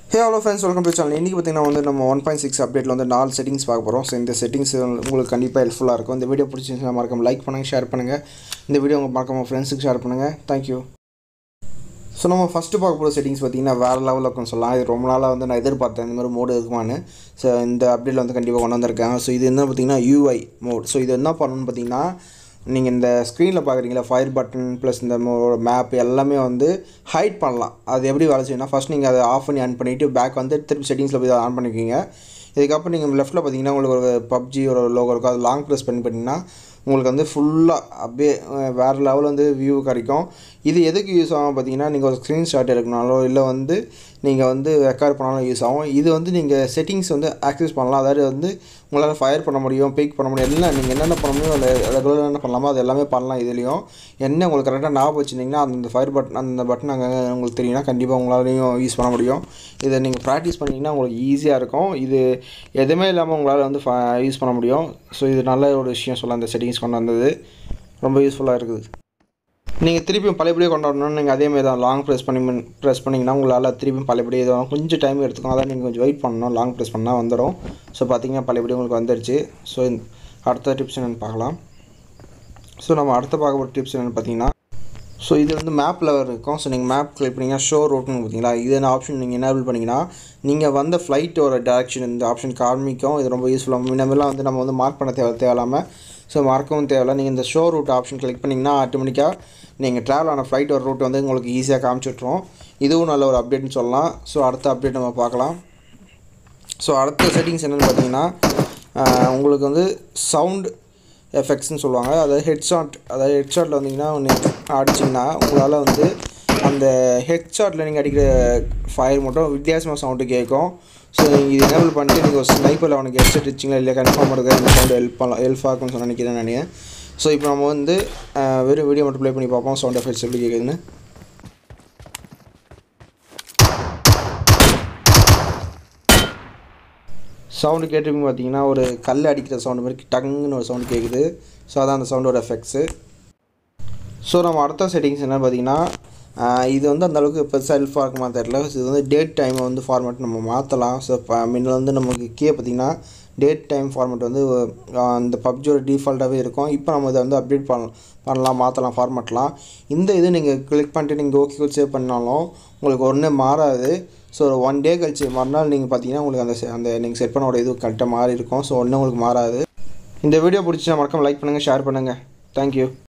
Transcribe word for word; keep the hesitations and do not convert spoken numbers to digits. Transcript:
Hey hello friends, welcome to the channel. இன்னைக்கு பாத்தீங்கன்னா வந்து நம்ம one point six அப்டேட்ல வந்து நாலு செட்டிங்ஸ் பார்க்க போறோம். சோ இந்த செட்டிங்ஸ் உங்களுக்கு கண்டிப்பா ஹெல்ப்ஃபுல்லா இருக்கும். இந்த வீடியோ பிடிச்சிருந்தா மறக்காம லைக் பண்ணுங்க, ஷேர் பண்ணுங்க. இந்த வீடியோ உங்க மறக்காம ஃப்ரெண்ட்ஸ்க்கு ஷேர் பண்ணுங்க. Thank you. ஸோ நம்ம ஃபஸ்ட்டு பார்க்க போகிற செட்டிங்ஸ் பார்த்தீங்கன்னா வேறு லெவலில் இருக்குன்னு சொல்லலாம். இது ரொம்ப நாளாக வந்து நான் எதிர்பார்த்தேன் இந்த மாதிரி மோடு இருக்குமான்னு. ஸோ இந்த அப்டேட்டில் வந்து கண்டிப்பாக கொண்டு வந்திருக்காங்க. ஸோ இது என்ன பார்த்தீங்கன்னா யூஐ மோட். ஸோ இது என்ன பண்ணணும்னு பார்த்தீங்கன்னா நீங்கள் இந்த ஸ்க்ரீனில் பார்க்குறீங்களா ஃபயர் பட்டன் ப்ளஸ் இந்த மேப் எல்லாமே வந்து ஹைட் பண்ணலாம். அது எப்படி வேலை செய்யணும்னா ஃபஸ்ட் நீங்கள் அதை ஆஃப் பண்ணி ஆன் பண்ணிவிட்டு பேக் வந்து திருப்பி செட்டிங்ஸில் போய் ஆன் பண்ணிக்கிங்க. இதுக்கப்புறம் நீங்கள் லெஃப்ட்டில் பார்த்தீங்கன்னா உங்களுக்கு ஒரு பப்ஜி ஒரு லோகோ இருக்கும். அது லாங் ப்ரெஸ் பண்ணி பண்ணிங்கன்னா உங்களுக்கு வந்து ஃபுல்லாக அப்படியே வேறு லெவலில் வந்து வியூ கிடைக்கும். இது எதுக்கு யூஸ் ஆகும் பார்த்தீங்கன்னா நீங்கள் ஒரு ஸ்க்ரீன்ஷாட் எடுக்கனாலோ இல்லை வந்து நீங்கள் வந்து ரெக்கார்ட் பண்ணாலும் யூஸ் ஆகும். இது வந்து நீங்கள் செட்டிங்ஸ் வந்து ஆக்சஸ் பண்ணலாம். அதாவது வந்து உங்களால் ஃபயர் பண்ண முடியும், பிக் பண்ண முடியும், எல்லாம் நீங்கள் என்னென்ன பண்ண முடியும் இல்லை ரெகுலராக என்ன பண்ணலாமோ அது எல்லாமே பண்ணலாம். இதுலேயும் என்ன உங்களுக்கு கரெக்டாக ஞாபகம் வச்சுருந்தீங்கன்னா அந்த ஃபயர் பட்டன் அந்த பட்டன் அங்கே உங்களுக்கு தெரியும்னா கண்டிப்பாக உங்களாலையும் யூஸ் பண்ண முடியும். இதை நீங்கள் ப்ராக்டிஸ் பண்ணிங்கன்னா உங்களுக்கு ஈஸியாக இருக்கும். இது எதுவுமே இல்லாமல் உங்களால் வந்து யூஸ் பண்ண முடியும். ஸோ இது நல்ல ஒரு விஷயம் சொல்லலாம். இந்த செட்டிங்ஸ் கொண்டு வந்தது ரொம்ப யூஸ்ஃபுல்லாக இருக்குது. நீங்கள் திருப்பியும் பழையபடியே கொண்டாடணும்னு நீங்கள் அதேமாதிரி தான் லாங் ப்ரெஸ் பண்ணி ப்ரெஸ் பண்ணிங்கன்னா உங்களால் திருப்பியும் பழையபடியே இது கொஞ்சம் டைம் எடுத்துக்கும். அதான் நீங்கள் கொஞ்சம் வெயிட் பண்ணணும். லாங் ப்ரெஸ் பண்ணால் வந்துடும். ஸோ பார்த்தீங்கன்னா பழையபடி உங்களுக்கு வந்துடுச்சு. ஸோ அடுத்த டிப்ஸ் என்னென்னு பார்க்கலாம். ஸோ நம்ம அடுத்த பார்க்க போகிற டிப்ஸ் என்னென்னு பார்த்தீங்கன்னா ஸோ இது வந்து மேப்பில் இருக்கும். ஸோ நீங்கள் மேப் கிளிக் பண்ணிங்கன்னா ஷோ ரூட்னு பார்த்தீங்களா, இது என்ன ஆப்ஷன் நீங்கள் எனேபிள் பண்ணிங்கன்னா நீங்கள் வந்த ஃப்ளைட்டோட டேரக்ஷன் இந்த ஆப்ஷன் காமிக்கும். இது ரொம்ப யூஸ்ஃபுல்லாக முன்னமெல்லாம் வந்து நம்ம வந்து மார்க் பண்ண தேவை தேவையில்லாமல் ஸோ மார்க்கவும் தேவையில்லை. நீங்கள் இந்த ஷோ ரூட் ஆப்ஷன் கிளிக் பண்ணிங்கன்னா ஆட்டோமேட்டிக்காக நீங்கள் ட்ராவல் ஆன ஃப்ளைட்டோட ரூட் வந்து உங்களுக்கு ஈஸியாக காமிச்சுட்ருவோம். இதுவும் நல்ல ஒரு அப்டேட்னு சொல்லலாம். ஸோ அடுத்த அப்டேட் நம்ம பார்க்கலாம். ஸோ அடுத்த செட்டிங்ஸ் என்னென்னு பார்த்தீங்கன்னா உங்களுக்கு வந்து சவுண்ட் எஃபெக்ட்ஸ்னு சொல்லுவாங்க. அதாவது ஹெட்ஷாட் அதாவது ஹெட்ஷாட்டில் வந்தீங்கன்னா ஒன்று அடிச்சிங்கன்னா உங்களால் வந்து அந்த ஹெட்ஷாட்டில் நீங்கள் அடிக்கிற ஃபயர் மட்டும் வித்தியாசமாக சவுண்டு கேட்கும். ஸோ நீங்கள் இது எனேபிள் பண்ணிட்டு நீங்கள் ஒரு ஸ்னைப்பரில் அவனுக்கு ஹெட்ஷாட் அடிச்சிங்களா இல்லை கன்ஃபார்ம் இருக்குது அந்த சவுண்டு ஹெல்ப் பண்ணலாம் ஹெல்ப் ஆகும்னு சொன்ன நினைக்கிறேன் நான். ஸோ இப்போ நம்ம வந்து வெறும் வீடியோ மட்டும் ப்ளே பண்ணி பார்ப்போம் சவுண்ட் எஃபெக்ட்ஸ் எப்படி கேட்குதுன்னு. சவுண்டு கேட்டிருப்பீங்க பார்த்தீங்கன்னா ஒரு கல் அடிக்கிற சவுண்டு மாதிரி டங்குன்னு ஒரு சவுண்டு கேட்குது. ஸோ அதான் அந்த சவுண்டோட எஃபெக்ட்ஸு. ஸோ நம்ம அடுத்த செட்டிங்ஸ் என்ன பார்த்தீங்கன்னா இது வந்து அந்தளவுக்கு பெருசாக ஹெல்ப்ஃபாக இருக்குமா தெரியல. இது வந்து டேட் டைமை வந்து ஃபார்மேட் நம்ம மாற்றலாம். ஸோ இப்போ முன்ன வந்து நமக்கு கீழே பார்த்திங்கன்னா டேட் டைம் ஃபார்மேட் வந்து அந்த பப்ஜியோட டிஃபால்ட்டாகவே இருக்கும். இப்போ நம்ம இதை வந்து அப்டேட் பண்ண பண்ணலாம் மாற்றலாம் ஃபார்மேட்லாம். இந்த இது நீங்கள் கிளிக் பண்ணிட்டு நீங்கள் ஓகே சேவ் பண்ணாலும் உங்களுக்கு ஒன்றே மாறாது. ஸோ ஒன் டே கழிச்சு மறுநாள் நீங்கள் பார்த்தீங்கன்னா உங்களுக்கு அந்த அந்த நீங்கள் செட் பண்ணோட இது கரெக்டாக மாறி இருக்கும். ஸோ ஒன்றும் உங்களுக்கு மாறாது. இந்த வீடியோ பிடிச்சா மறக்காம லைக் பண்ணுங்கள், ஷேர் பண்ணுங்கள். தேங்க்யூ.